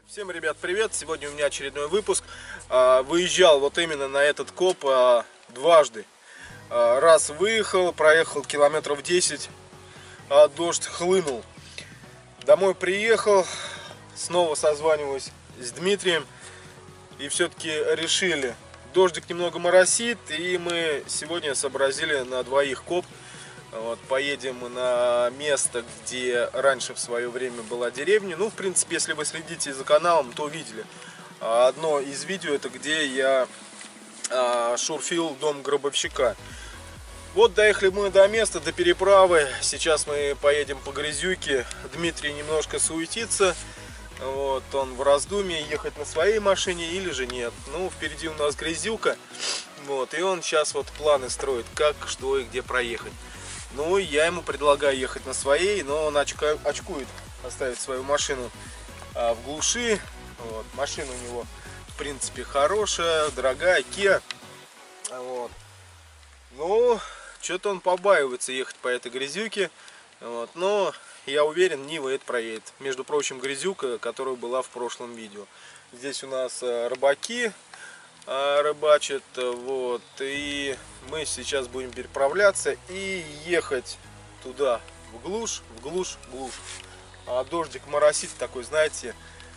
Всем, ребят, привет! Сегодня у меня очередной выпуск. Выезжал вот именно на этот коп дважды. Раз выехал, проехал километров 10, дождь хлынул. Домой приехал, снова созваниваюсь с Дмитрием. И все-таки решили. Дождик немного моросит, и мы сегодня сообразили на двоих коп. Вот, поедем на место, где раньше в свое время была деревня. Ну, в принципе, если вы следите за каналом, то увидели. Одно из видео, это где я шурфил дом гробовщика. Вот доехали мы до места, до переправы. Сейчас мы поедем по грязюке. Дмитрий немножко суетится. Вот, он в раздумье, ехать на своей машине или же нет. Ну, впереди у нас грязюка. Вот, и он сейчас вот планы строит, как, что и где проехать. Ну, я ему предлагаю ехать на своей, но он очкует оставить свою машину в глуши. Вот. Машина у него, в принципе, хорошая, дорогая, Kia. Вот. Ну, что-то он побаивается ехать по этой грязюке. Вот. Но я уверен, Нива это проедет. Между прочим, грязюка, которая была в прошлом видео. Здесь у нас рыбаки рыбачат, вот, и мы сейчас будем переправляться и ехать туда, в глушь. Дождик моросит такой, знаете,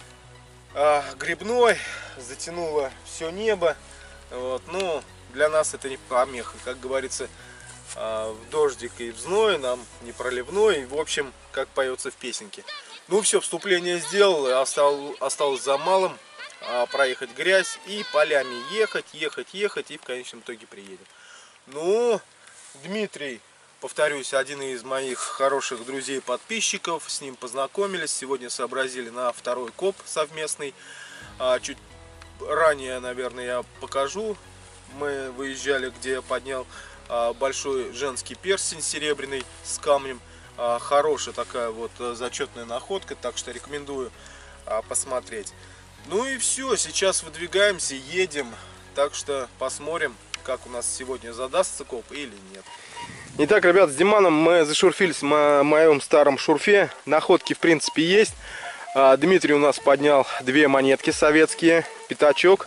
грибной, затянуло все небо, вот, но для нас это не помеха, как говорится, в дождик и в зной нам не проливной, в общем, как поется в песенке. Ну все, вступление сделал, осталось за малым. Проехать грязь и полями ехать, и в конечном итоге приедем. Ну, Дмитрий, повторюсь, один из моих хороших друзей, подписчиков, с ним познакомились, сегодня сообразили на второй коп совместный. Чуть ранее, наверное, я покажу. Мы выезжали, где я поднял большой женский перстень серебряный с камнем. Хорошая такая вот зачетная находка, так что рекомендую посмотреть. Ну и все, сейчас выдвигаемся, едем, так что посмотрим, как у нас сегодня задастся коп или нет. Итак, ребят, с Диманом мы зашурфились на моем старом шурфе, находки в принципе есть. Дмитрий у нас поднял две монетки советские, пятачок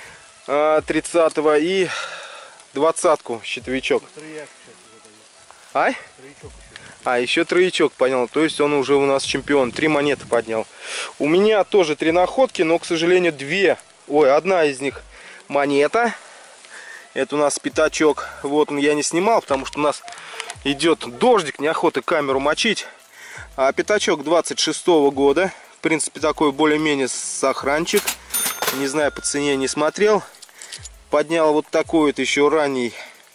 30-го и 20-ку щитовичок. Еще троячок поднял, то есть он уже у нас чемпион, 3 монеты поднял. У меня тоже 3 находки, но, к сожалению, одна из них монета. Это у нас пятачок. Вот он, я не снимал, потому что у нас идет дождик, неохота камеру мочить. А пятачок 26-го года, в принципе, такой более-менее сохранчик. Не знаю, по цене не смотрел. Поднял вот такой вот еще ранний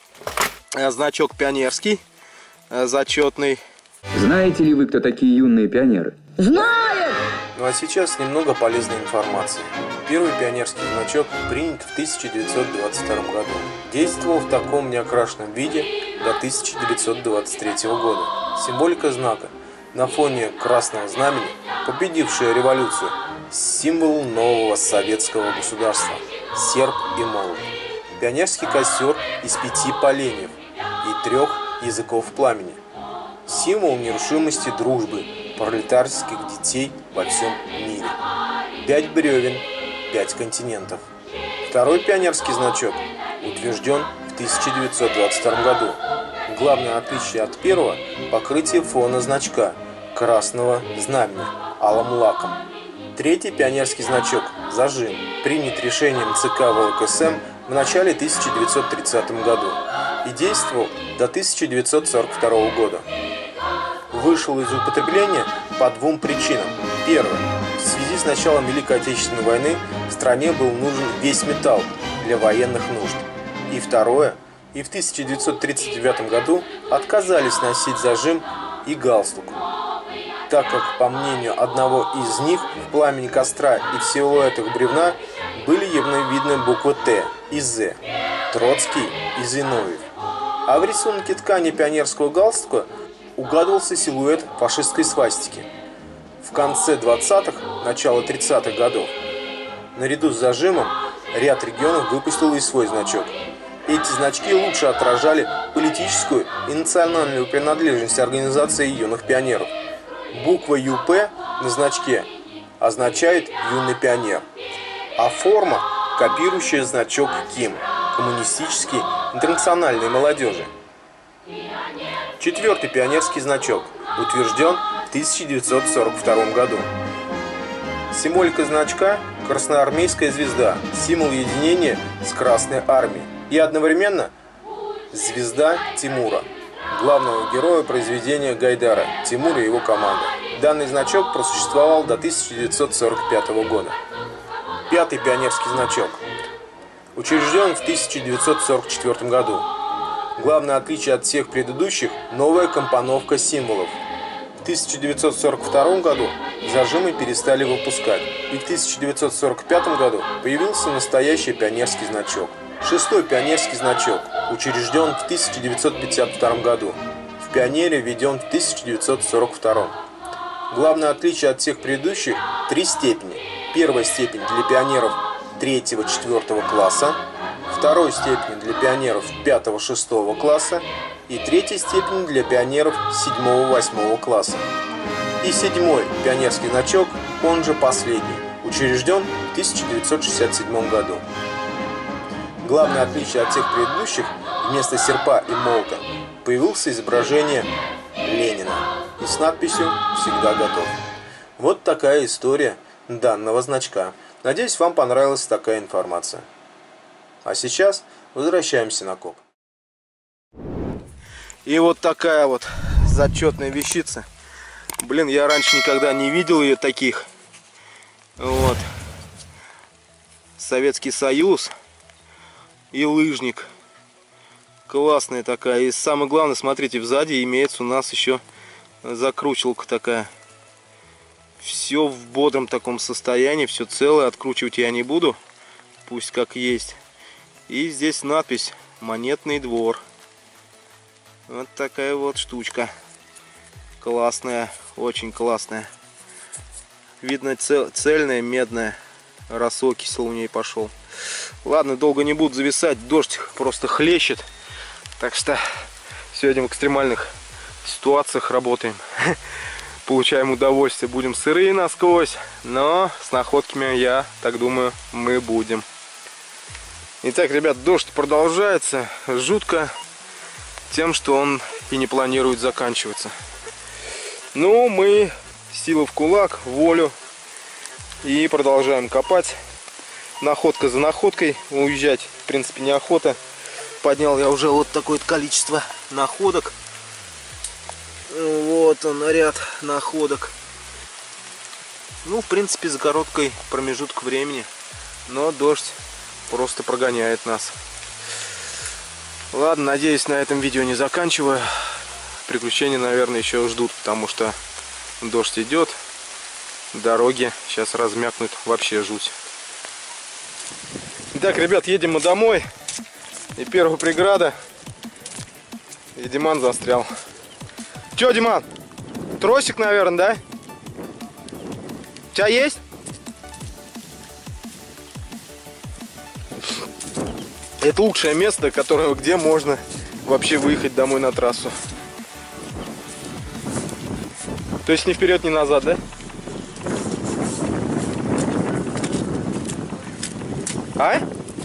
значок пионерский. Зачетный. Знаете ли вы, кто такие юные пионеры? Знаю! Ну а сейчас немного полезной информации. Первый пионерский значок принят в 1922 году. Действовал в таком неокрашенном виде до 1923 года. Символика знака на фоне красного знамени, победившая революцию, символ нового советского государства, серп и молот. Пионерский костер из 5 поленьев и 3 языков пламени. Символ нерушимости дружбы пролетарских детей во всем мире. 5 бревен, 5 континентов. Второй пионерский значок утвержден в 1922 году. Главное отличие от первого – покрытие фона значка красного знамени алым лаком. Третий пионерский значок «Зажим» принят решением ЦК ВЛКСМ в начале 1930 году и действовал до 1942 года. Вышел из употребления по 2 причинам. Первое. В связи с началом Великой Отечественной войны в стране был нужен весь металл для военных нужд. И второе. И в 1939 году отказались носить зажим и галстук, так как, по мнению одного из них, в пламени костра и в силуэтах бревна были явно видны буквы Т и З, Троцкий и Зиновьев. А в рисунке ткани пионерского галстука угадывался силуэт фашистской свастики. В конце 20-х, начало 30-х годов, наряду с зажимом ряд регионов выпустил и свой значок. Эти значки лучше отражали политическую и национальную принадлежность организации юных пионеров. Буква ЮП на значке означает «юный пионер», а форма – копирующая значок КИМ – коммунистический интернациональной молодежи. Четвертый пионерский значок утвержден в 1942 году. Символика значка – красноармейская звезда, символ единения с Красной армией, и одновременно звезда Тимура, главного героя произведения Гайдара «Тимур и его команда». Данный значок просуществовал до 1945 года. Пятый пионерский значок учрежден в 1944 году. Главное отличие от всех предыдущих – новая компоновка символов. В 1942 году зажимы перестали выпускать, и в 1945 году появился настоящий пионерский значок. Шестой пионерский значок учрежден в 1952 году. В пионере введен в 1942. Главное отличие от всех предыдущих – 3 степени. Первая степень для пионеров 3-4 класса, второй степени для пионеров 5-6 класса и третья степень для пионеров 7-8 класса. И седьмой пионерский значок, он же последний, учрежден в 1967 году. Главное отличие от всех предыдущих – вместо серпа и молота появилось изображение Ленина и с надписью «Всегда готов». Вот такая история данного значка. Надеюсь, вам понравилась такая информация. А сейчас возвращаемся на КОП. И вот такая вот зачетная вещица. Блин, я раньше никогда не видел ее таких. Вот. Советский Союз и лыжник. Классная такая. И самое главное, смотрите, сзади имеется у нас еще закручивалка такая. Все в бодром таком состоянии, все целое, откручивать я не буду, пусть как есть. И здесь надпись «Монетный двор». Вот такая вот штучка. Классная, очень классная. Видно, цельная, медная. Рассокисел у ней пошел. Ладно, долго не буду зависать, дождь просто хлещет. Так что сегодня в экстремальных ситуациях работаем. Получаем удовольствие, будем сырые насквозь, но с находками, я так думаю, мы будем. Итак, ребят, дождь продолжается, жутко тем, что он и не планирует заканчиваться. Ну, мы силы в кулак, волю, и продолжаем копать. Находка за находкой, уезжать в принципе неохота. Поднял я уже вот такое количество находок. Вот он, ряд находок. Ну, в принципе, за короткий промежуток времени. Но дождь просто прогоняет нас. Ладно, надеюсь, на этом видео не заканчиваю. Приключения, наверное, еще ждут, потому что дождь идет. Дороги сейчас размякнут, вообще жуть. Итак, ребят, едем мы домой. И первая преграда. И Диман застрял. Че, Диман? Тросик, наверное, да? У тебя есть? Это лучшее место, где можно вообще выехать домой на трассу. То есть ни вперед, ни назад, да? А?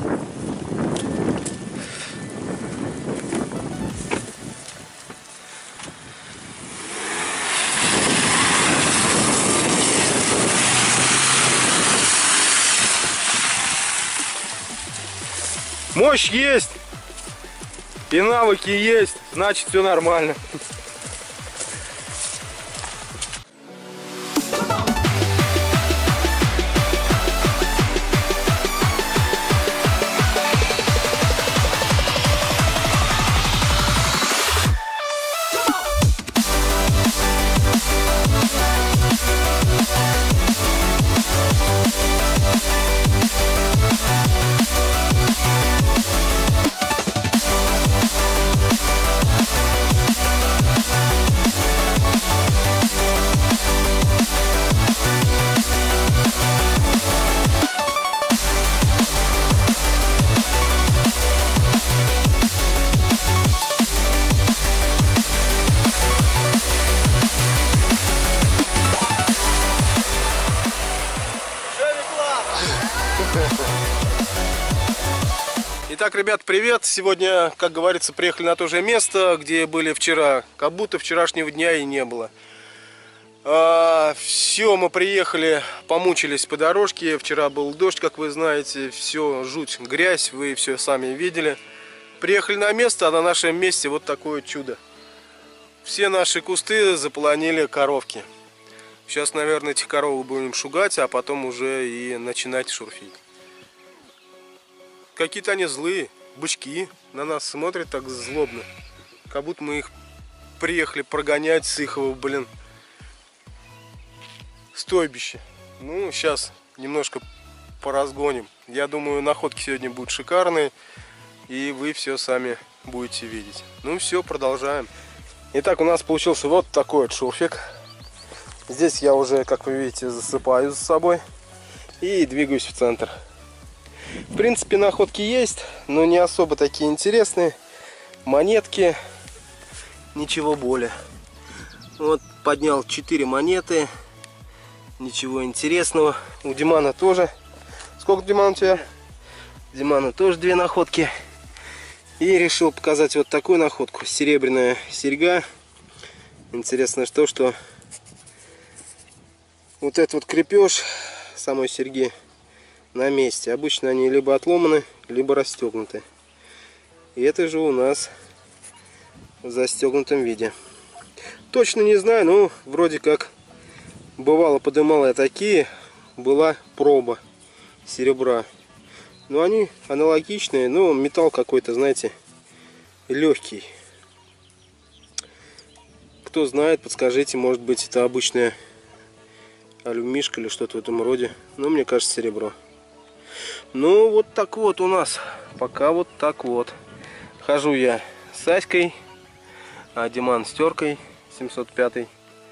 Мощь есть, и навыки есть, значит все нормально. Итак, ребят, привет! Сегодня, как говорится, приехали на то же место, где были вчера. Как будто вчерашнего дня и не было. Все, мы приехали, помучились по дорожке. Вчера был дождь, как вы знаете. Все, жуть, грязь, вы все сами видели. Приехали на место, а на нашем месте вот такое чудо. Все наши кусты заполонили коровки. Сейчас, наверное, этих коровок будем шугать, а потом уже и начинать шурфить. Какие-то они злые, бычки, на нас смотрят так злобно. Как будто мы их приехали прогонять с их, блин, стойбища. Ну, сейчас немножко поразгоним. Я думаю, находки сегодня будут шикарные, и вы все сами будете видеть. Ну все, продолжаем. Итак, у нас получился вот такой вот шурфик. Здесь я уже, как вы видите, засыпаю за собой и двигаюсь в центр. В принципе, находки есть, но не особо такие интересные. Монетки, ничего более. Вот поднял 4 монеты. Ничего интересного. У Димана тоже. Сколько, Диман, у тебя? Димана тоже 2 находки. И решил показать вот такую находку. Серебряная серьга. Интересно что вот этот вот крепеж самой серьги на месте. Обычно они либо отломаны, либо расстегнуты. И это же у нас в застегнутом виде. Точно не знаю, но вроде как бывало, подымал я такие. Была проба серебра. Но они аналогичные, но металл какой-то, знаете, легкий. Кто знает, подскажите, может быть, это обычная алюмишка или что-то в этом роде. Но мне кажется, серебро. Ну, вот так вот у нас. Пока вот так вот. Хожу я с Аськой, а Диман с теркой 705.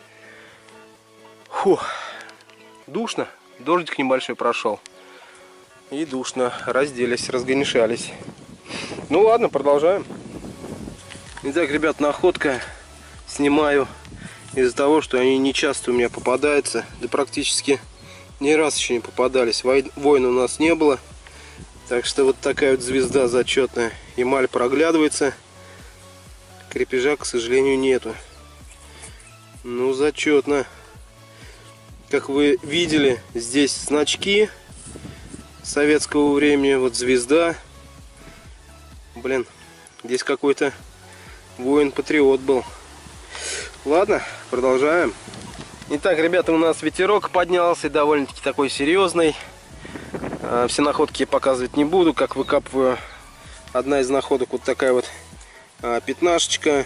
Фух. Душно. Дождик небольшой прошел. И душно. Разделись, разгонишались. Ну ладно, продолжаем. Итак, ребят, находка. Снимаю из-за того, что они не часто у меня попадаются. Да практически ни раз еще не попадались. Войн у нас не было. Так что вот такая вот звезда зачетная. Эмаль проглядывается. Крепежа, к сожалению, нету. Ну, зачетно. Как вы видели, здесь значки советского времени. Вот звезда. Блин, здесь какой-то воин-патриот был. Ладно, продолжаем. Итак, ребята, у нас ветерок поднялся, довольно-таки такой серьезный. Все находки показывать не буду, как выкапываю. Одна из находок вот такая вот пятнашечка,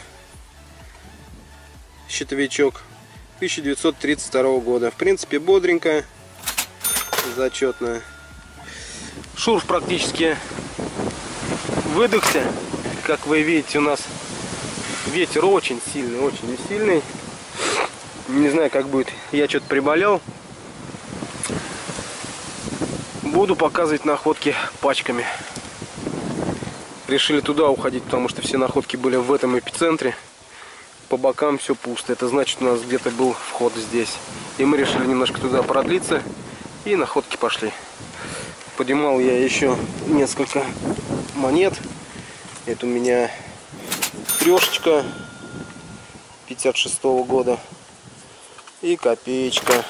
щитовичок 1932 года. В принципе, бодренькая, зачетная. Шурф практически выдохся. Как вы видите, у нас ветер очень сильный. Не знаю, как будет. Я что-то приболел. Буду показывать находки пачками. Решили туда уходить, потому что все находки были в этом эпицентре. По бокам все пусто. Это значит, у нас где-то был вход здесь. И мы решили немножко туда продлиться. И находки пошли. Поднимал я еще несколько монет. Это у меня трешечка 56-го года. И копеечка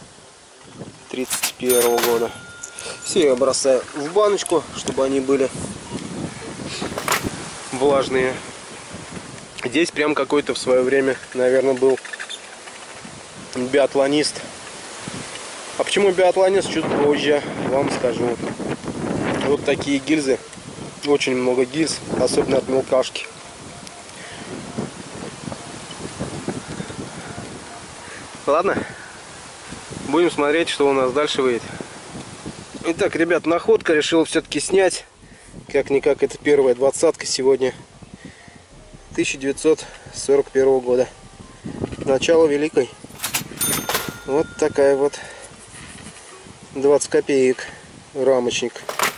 31-го года. Все я бросаю в баночку, чтобы они были влажные. Здесь прям какой-то в свое время, наверное, был биатлонист. А почему биатлонист, чуть позже вам скажу. Вот такие гильзы. Очень много гильз, особенно от мелкашки. Ладно, будем смотреть, что у нас дальше выйдет. Итак, ребят, находка решил все-таки снять. Как-никак, это первая 20-ка сегодня. 1941 года. Начало Великой. Вот такая вот 20 копеек рамочник.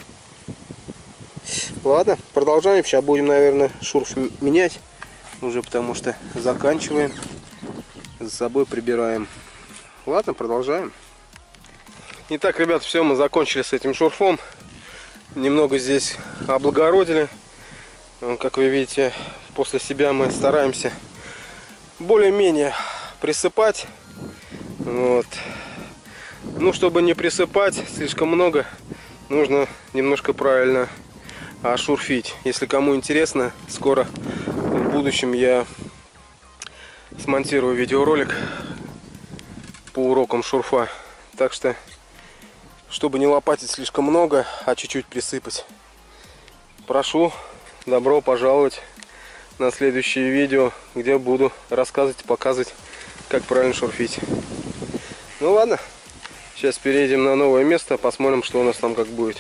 Ладно, продолжаем. Сейчас будем, наверное, шурф менять. Уже потому что заканчиваем. За собой прибираем. Ладно, продолжаем. Итак, ребят, все, мы закончили с этим шурфом. Немного здесь облагородили. Как вы видите, после себя мы стараемся более-менее присыпать. Вот. Ну, чтобы не присыпать слишком много, нужно немножко правильно шурфить. Если кому интересно, скоро в будущем я смонтирую видеоролик по урокам шурфа. Так что, чтобы не лопатить слишком много, а чуть-чуть присыпать, прошу, добро пожаловать на следующее видео, где буду рассказывать и показывать, как правильно шурфить. Ну ладно, сейчас перейдем на новое место, посмотрим, что у нас там как будет.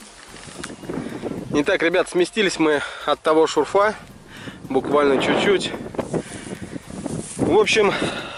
Итак, ребят, сместились мы от того шурфа, буквально чуть-чуть. В общем,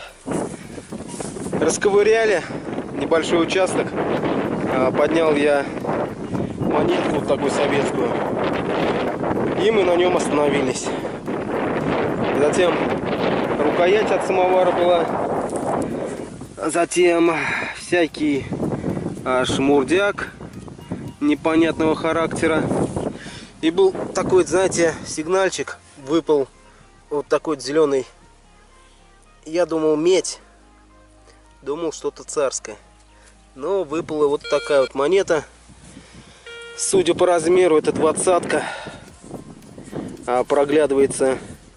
расковыряли небольшой участок. Поднял я монетку вот такую советскую, и мы на нем остановились. Затем рукоять от самовара была, затем всякий шмурдяк непонятного характера. И был такой, знаете, сигнальчик, выпал вот такой зеленый. Я думал, медь, думал, что-то царское. Но выпала вот такая вот монета. Судя по размеру, это 20-ка. Проглядывается.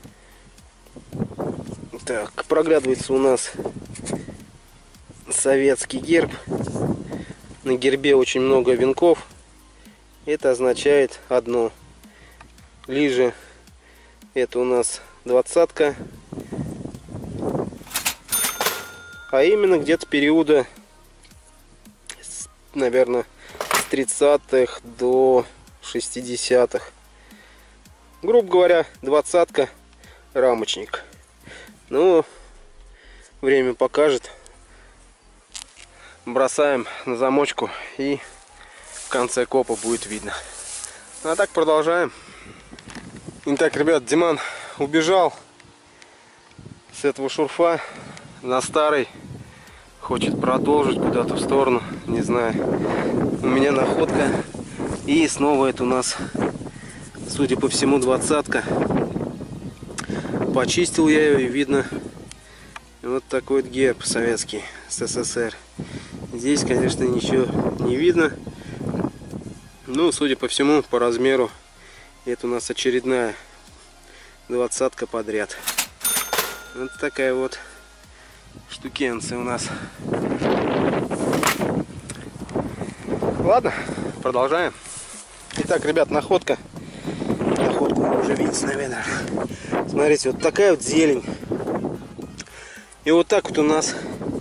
Так, проглядывается у нас советский герб. На гербе очень много венков. Это означает одно. Лиже это у нас 20-ка. А именно где-то периода, наверное, с 30-х до 60-х. Грубо говоря, 20-ка, рамочник. Ну, время покажет. Бросаем на замочку, и в конце копа будет видно. А так продолжаем. Итак, ребят, Диман убежал с этого шурфа на старый. Хочет продолжить куда-то в сторону, не знаю. У меня находка. И снова это у нас, судя по всему, 20-ка. Почистил я ее, и видно вот такой вот герб советский, СССР. Здесь, конечно, ничего не видно. Ну, судя по всему, по размеру, это у нас очередная 20-ка подряд. Вот такая вот штукенция у нас. Ладно, продолжаем. Итак, ребят, находка. Находку вы уже видите, наверное. Смотрите, вот такая вот зелень. И вот так вот у нас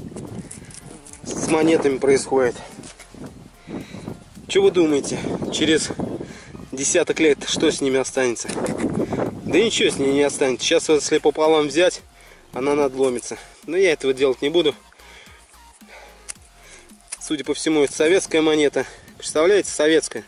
с монетами происходит. Что вы думаете, через десяток лет что с ними останется? Да ничего с ними не останется. Сейчас, если пополам взять, она надломится. Но я этого делать не буду. Судя по всему, это советская монета. Представляете, советская.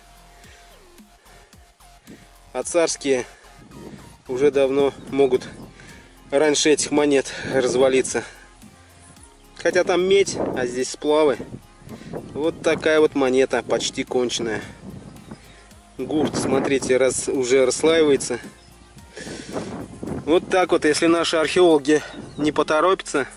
А царские уже давно могут раньше этих монет развалиться. Хотя там медь, а здесь сплавы. Вот такая вот монета, почти конченая. Гурт, смотрите, уже расслаивается. Вот так вот, если наши археологи не поторопятся,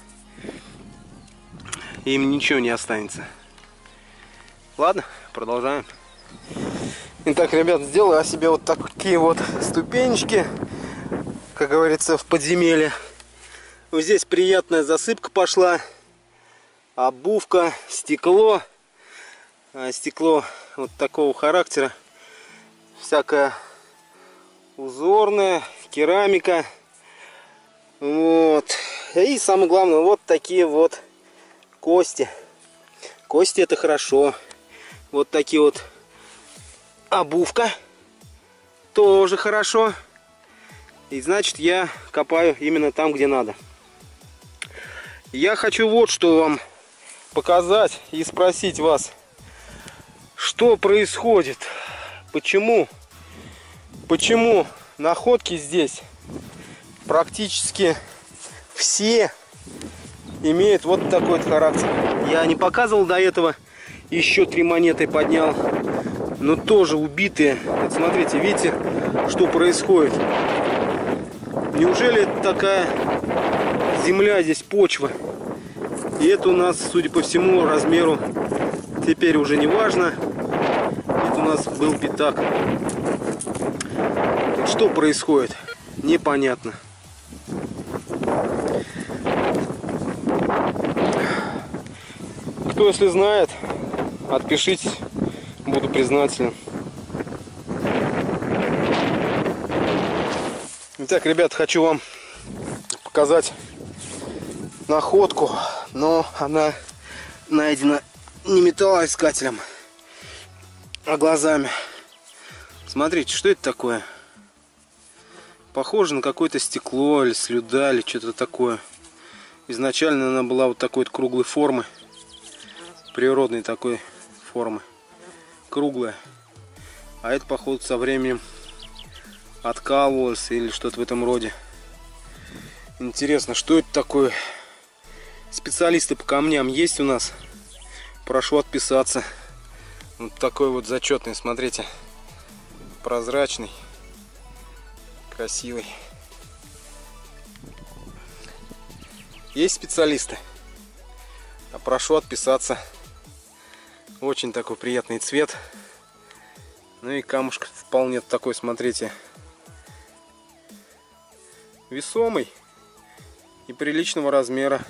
им ничего не останется. Ладно, продолжаем. Итак, ребят, сделаю себе вот такие вот ступенечки, как говорится, в подземелье. Вот здесь приятная засыпка пошла, обувка, стекло. Стекло вот такого характера, всякое узорное, керамика. Вот. И самое главное, вот такие вот кости. Кости — это хорошо. Вот такие вот обувка, тоже хорошо. И значит, я копаю именно там, где надо. Я хочу вот что вам показать и спросить вас, что происходит, почему находки здесь практически все имеют вот такой вот характер. Я не показывал до этого, еще 3 монеты поднял. но тоже убитые. Вот смотрите, видите, что происходит? Неужели это такая земля здесь, почва? И это у нас, судя по всему, размеру теперь уже не важно. Это у нас был пятак. Что происходит? Непонятно. Кто, если знает, отпишитесь, буду признателен. Итак, ребят, хочу вам показать находку, но она найдена не металлоискателем, а глазами. Смотрите, что это такое? Похоже на какое-то стекло или слюда, или что-то такое. Изначально она была вот такой вот круглой формы. Природной такой формы. Круглая. А это, походу, со временем откалывалось или что-то в этом роде. Интересно, что это такое? Специалисты по камням есть у нас? Прошу отписаться. Вот такой вот зачетный, смотрите. Прозрачный. Красивый. Есть специалисты? Прошу отписаться. Очень такой приятный цвет. Ну и камушек вполне такой, смотрите, весомый и приличного размера.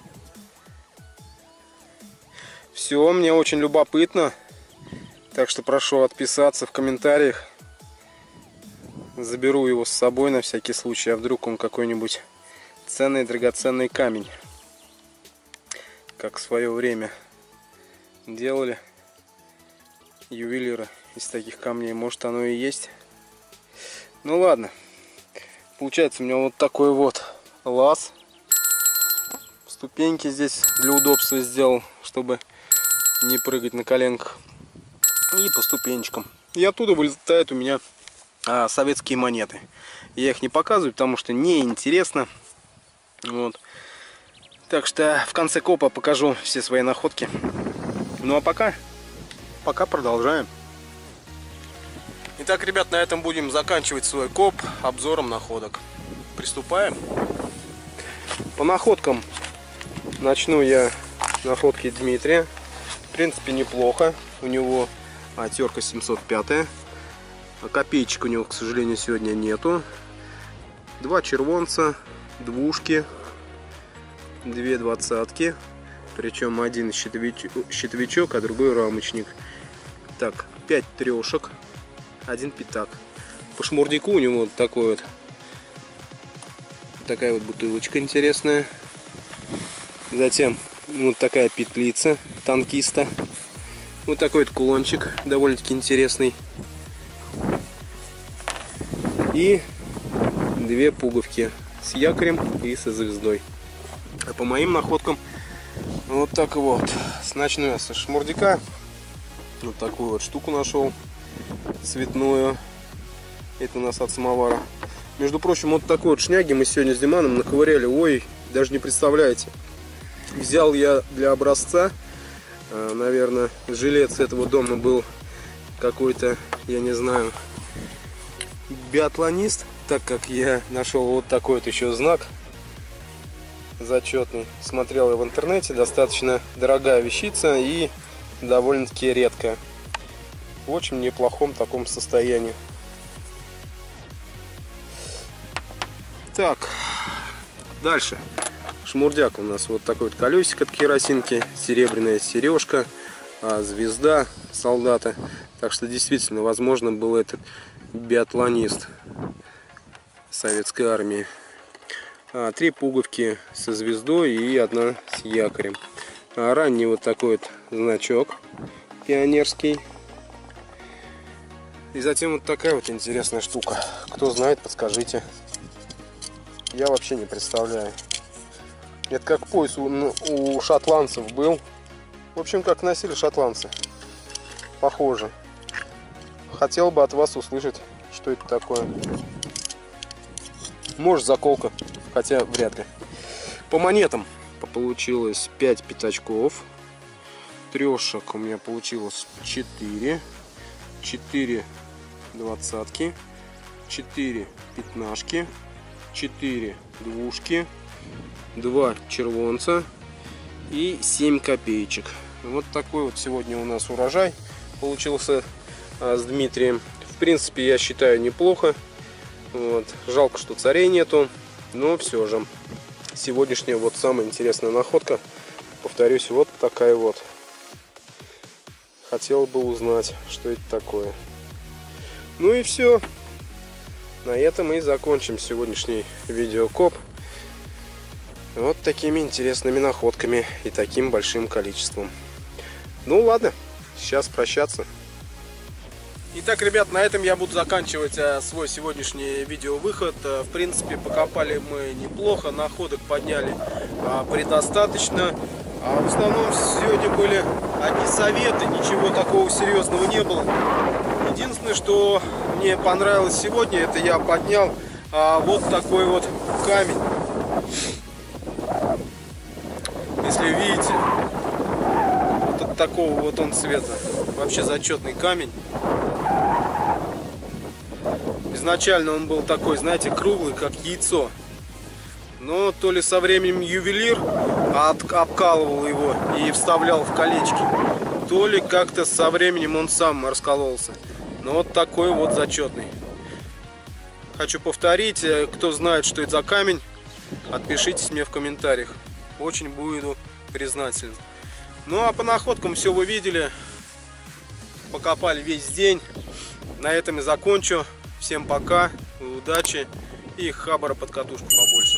Все, мне очень любопытно. Так что прошу отписаться в комментариях. Заберу его с собой на всякий случай, а вдруг он какой-нибудь ценный, драгоценный камень. Как в свое время делали ювелиры из таких камней. Может, оно и есть. Ну ладно. Получается у меня вот такой вот лаз. Ступеньки здесь для удобства сделал, чтобы не прыгать на коленках. И по ступенечкам. И оттуда вылетают у меня советские монеты. Я их не показываю, потому что неинтересно. Вот. Так что в конце копа покажу все свои находки. Ну а пока продолжаем. Итак, ребят, на этом будем заканчивать свой коп обзором находок. Приступаем. По находкам начну я находки Дмитрия. В принципе, неплохо. У него терка 705. Копеечек у него, к сожалению, сегодня нету. 2 червонца, двушки, 2 двадцатки. Причем один щитовичок, а другой рамочник. Так, 5 трешек, 1 пятак. По шмурдику у него вот такой вот, такая вот бутылочка интересная. Затем вот такая петлица танкиста. Вот такой вот кулончик, довольно-таки интересный. И 2 пуговки с якорем и со звездой. А по моим находкам вот так вот. Начну я со шмурдика. Вот такую вот штуку нашел. Цветную. Это у нас от самовара. Между прочим, вот такой вот шняги мы сегодня с Диманом наковыряли. Ой, даже не представляете. Взял я для образца. Наверное, жилец этого дома был какой-то, я не знаю, биатлонист. Так как я нашел вот такой вот еще знак зачетный. Смотрел я в интернете. Достаточно дорогая вещица и довольно-таки редкая. В очень неплохом таком состоянии. Так, дальше. Шмурдяк у нас вот такой вот колесик от керосинки, серебряная сережка, звезда солдата. Так что действительно, возможно, был этот биатлонист советской армии. 3 пуговки со звездой и 1 с якорем. Ранний вот такой вот значок пионерский. И затем вот такая вот интересная штука. Кто знает, подскажите. Я вообще не представляю. Это как пояс у шотландцев был. В общем, как носили шотландцы. Похоже. Хотел бы от вас услышать, что это такое. Может, заколка, хотя вряд ли. По монетам получилось 5 пятачков. Трешек у меня получилось 4. 4 двадцатки, 4 пятнашки, 4 двушки, 2 червонца и 7 копеечек. Вот такой вот сегодня у нас урожай получился с Дмитрием. В принципе, я считаю, неплохо. Вот. Жалко, что царей нету, но все же сегодняшняя вот самая интересная находка. Повторюсь, вот такая вот. Хотел бы узнать, что это такое. Ну и все. На этом и закончим сегодняшний видеокоп. Вот такими интересными находками и таким большим количеством. Ну ладно, сейчас прощаться. Итак, ребят, на этом я буду заканчивать свой сегодняшний видеовыход. В принципе, покопали мы неплохо, находок подняли предостаточно. А в основном сегодня были одни советы, ничего такого серьезного не было. Единственное, что мне понравилось сегодня, это я поднял вот такой вот камень. Если видите, вот от такого вот он цвета. Вообще зачетный камень. Изначально он был такой, знаете, круглый, как яйцо. Но то ли со временем ювелир обкалывал его и вставлял в колечки, то ли как-то со временем он сам раскололся. Но вот такой вот зачетный. Хочу повторить, кто знает, что это за камень, отпишитесь мне в комментариях. Очень буду признателен. Ну а по находкам все вы видели. Покопали весь день. На этом и закончу. Всем пока, удачи и хабара под катушку побольше.